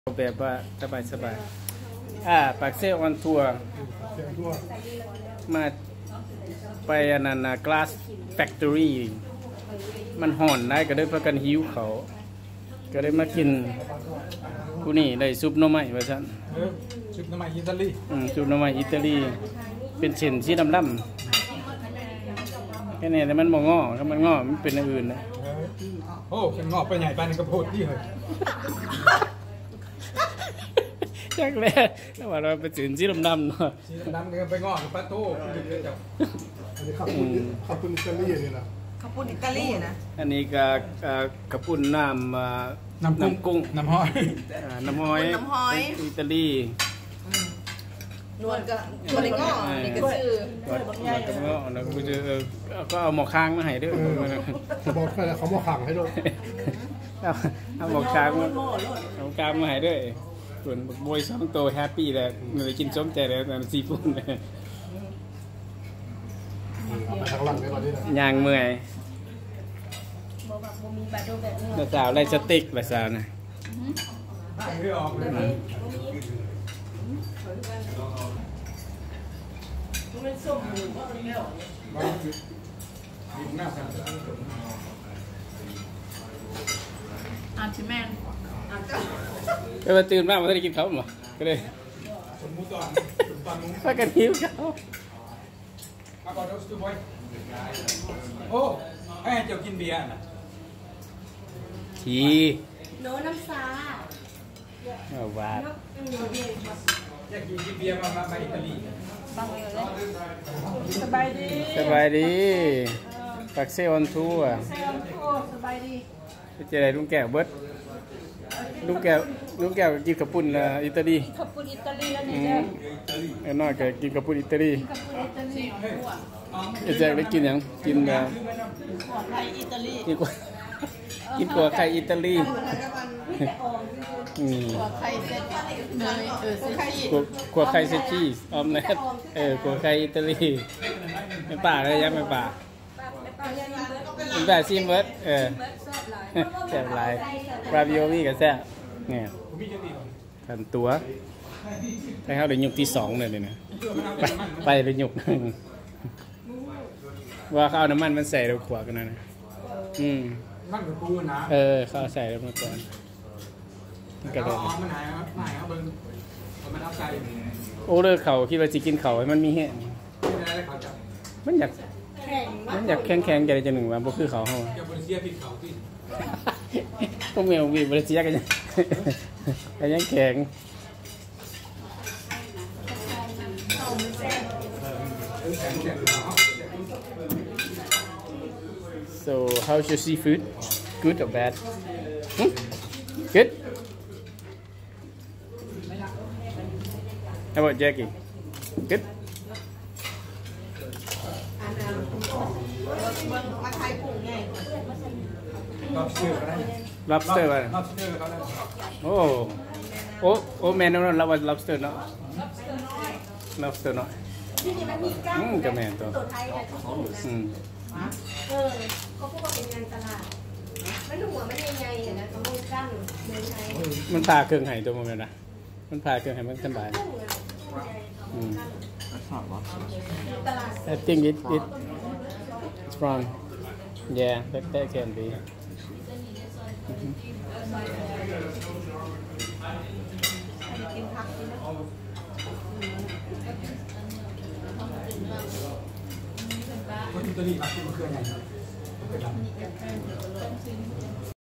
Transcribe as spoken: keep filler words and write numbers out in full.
แบบว่าสบายสบายอ่าปากเซลออนทัวร์มาไปอันนั้นนะ glass factory มันห่อนได้ก็ได้เพื่อกันหิวเขาก็ได้มากินกูนี่ได้ซุปหน่อไม้ว่าซั่นซุปหน่อไม้อิตาลีอืมซุปหน่อไม้อิตาลีเป็นเส้นสีดำๆแค่นี้แต่มันบ่งอถ้ามันงอมันเป็นอย่างอื่นนะโอ้เป็นงอไปใหญ่ไปนี่ก็โพดที่เลยจักแล้แต่ว่าเราเป็นสินสีดำๆเนาะสีดำๆไปงอกับปลาโต้อันนี้ข้าวปุ้นข้าวปุ้นอิตาลีนี่นะข้าวปุ้นอิตาลีนะอันนี้ก็กระปุ้นน้ำน้ำกุ้งน้ำหอยน้ำหอยน้ำหอยอิตาลีนวลก็นวลก็นี่ก็ชื่อก็ก็แล้วก็จะก็เอาหมอกค้างมาให้ด้วยเขาบอกเขาหมอกค้างให้ด้วยเอาหมอกค้างมาเอาค้างมาให้ด้วยส่วนบอยสองตัวแฮปปี้เลยเลยกินส้มใจเลยแต่ซีฟู้ดเลยทางหลังในวันนี้นะย่างเมื่อยแต่สาวได้สติ๊กแบบสาวนะไม่ออกเลยอาชิแมนไปมาตื่นมากมาได้กินเขาหรอก็เลยไปกันหิวเขาโอ้ไอ้เจ้ากินเบียร์นะทีโน้น้ำซาเอาว่าอยากกินกินเบียร์มามาอิตาลีบังเลยสบายดีสบายดีปักเซออนทัวร์สบายดีจะได้ลุงแก้วเบิร์ดลุงแก้วลุงแก้วกินกระปุ่นอิตาลีกระปุ่นอิตาลีแล้วนี่เนี่ยไอ้น้อยแกกินกระปุ่นอิตาลีกระปุ่นอิตาลีไอ้แจ๊คได้กินยังกินแบบกัวไข่อิตาลีกินกัวกินกัวไข่อิตาลีกัวไข่เซเนยเออเซชีกัวไข่เซชีออมเล็ตเออกัวไข่อิตาลีไม่ป่าเลยยังไม่ป่าเป็นแบบซีมเวิร์ดเออแซ่บหลายบราบิโอมี่กับแซ่บเนี่ยทันตัวให้เขาได้ยุกที่สองเลยเลยนะไปไปเลยยุกว่าเขาเอาน้ำมันมันใส่เราขวากันนะนะอืมมันกับกูนะเออเขาใส่แล้วมาก่อนกระโดดมันหายหายเขาเบิ้งมันเอาใจโอ้เลิกเขาคิดว่าจะกินเขาให้มันมีแห้งมันอยากมันอยากแข็งแข็งใจจะหนึ่งวันพวกคือเขาเขาจะบริเซียผิดเขาที่พวกเมียวีบริเซียกันยังกันยังแข็ง so how's your seafood good or bad hmm? good how about Jackie good lobster ป่ะโอ้โอ้โอ้แมนนั่นเราว่า lobster เนาะ lobster เนาะที่นี่มันมีก้างกับแมนตัวไทยเนี่ยอืมเออเขาพูดว่าเป็นงานตลาดมันหัวมันใหญ่ๆนะเขาไม่กั้งเมืองไทยมันพาเครื่องไห้ตัวมันนะมันพาเครื่องไห้มันสบายอืม I think it it it's wrong yeah that that can be กินผักกินนะคนอิตาลีมากินมะเขือใหญ่